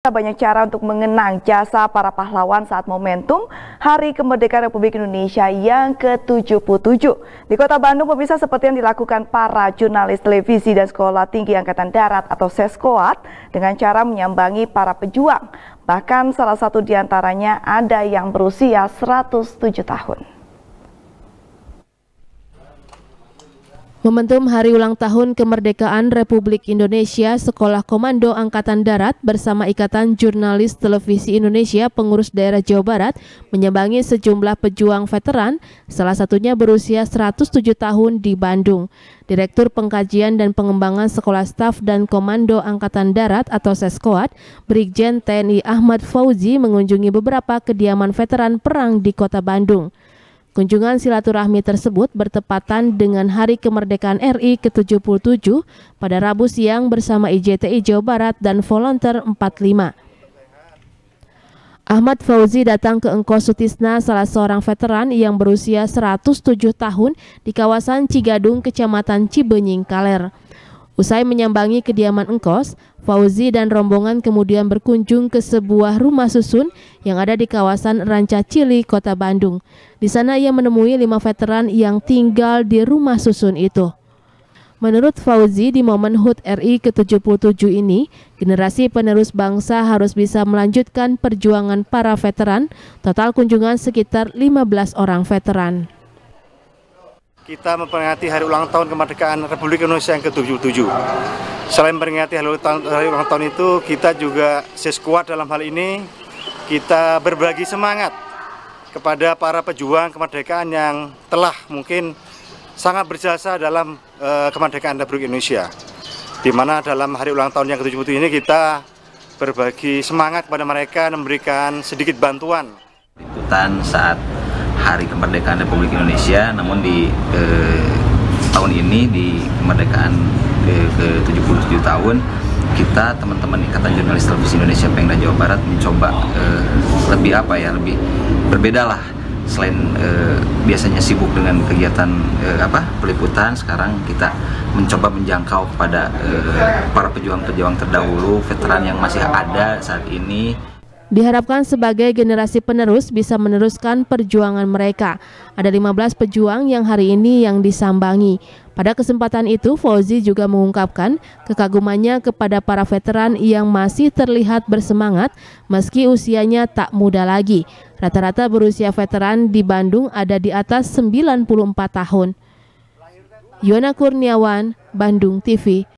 pemirsa, banyak cara untuk mengenang jasa para pahlawan saat momentum Hari Kemerdekaan Republik Indonesia yang ke-77. Di Kota Bandung, pemirsa, seperti yang dilakukan para jurnalis televisi dan Sekolah Tinggi Angkatan Darat atau Seskoat dengan cara menyambangi para pejuang. Bahkan salah satu di antaranya ada yang berusia 107 tahun. Momentum Hari Ulang Tahun Kemerdekaan Republik Indonesia, Sekolah Komando Angkatan Darat bersama Ikatan Jurnalis Televisi Indonesia Pengurus Daerah Jawa Barat menyambangi sejumlah pejuang veteran, salah satunya berusia 107 tahun di Bandung. Direktur Pengkajian dan Pengembangan Sekolah Staf dan Komando Angkatan Darat atau Seskoat, Brigjen TNI Ahmad Fauzi mengunjungi beberapa kediaman veteran perang di Kota Bandung. Kunjungan silaturahmi tersebut bertepatan dengan Hari Kemerdekaan RI ke-77 pada Rabu siang bersama IJTI Jawa Barat dan Volunteer 45. Ahmad Fauzi datang ke Engkos Sutisna, salah seorang veteran yang berusia 107 tahun di kawasan Cigadung, Kecamatan Cibenying, Kaler. Usai menyambangi kediaman Engkos, Fauzi dan rombongan kemudian berkunjung ke sebuah rumah susun yang ada di kawasan Ranca Cili, Kota Bandung. Di sana ia menemui 5 veteran yang tinggal di rumah susun itu. Menurut Fauzi, di momen HUT RI ke-77 ini, generasi penerus bangsa harus bisa melanjutkan perjuangan para veteran. Total kunjungan sekitar 15 orang veteran. Kita memperingati Hari Ulang Tahun Kemerdekaan Republik Indonesia yang ke-77. Selain memperingati Hari Ulang Tahun itu, kita juga Seskoat dalam hal ini, kita berbagi semangat kepada para pejuang kemerdekaan yang telah mungkin sangat berjasa dalam kemerdekaan Republik Indonesia. Di mana dalam Hari Ulang Tahun yang ke-77 ini kita berbagi semangat kepada mereka, memberikan sedikit bantuan. Ikutan saat Hari Kemerdekaan Republik Indonesia, namun di tahun ini di kemerdekaan ke-77 tahun, kita teman-teman Ikatan Jurnalis Televisi Indonesia Pengda Jawa Barat mencoba lebih berbeda lah. Selain biasanya sibuk dengan kegiatan peliputan, sekarang kita mencoba menjangkau kepada para pejuang-pejuang terdahulu, veteran yang masih ada saat ini. Diharapkan sebagai generasi penerus bisa meneruskan perjuangan mereka. Ada 15 pejuang yang hari ini yang disambangi. Pada kesempatan itu, Fauzi juga mengungkapkan kekagumannya kepada para veteran yang masih terlihat bersemangat meski usianya tak muda lagi. Rata-rata berusia veteran di Bandung ada di atas 94 tahun. Yona Kurniawan, Bandung TV.